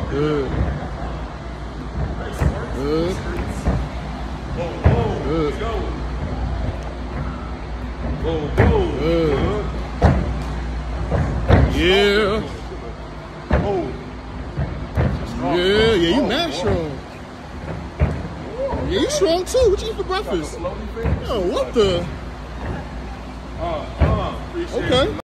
Good. Good. Good. Good. Yeah. Yeah, you mad strong. Yeah, you strong too. What you eat for breakfast? Yo, what the? Okay.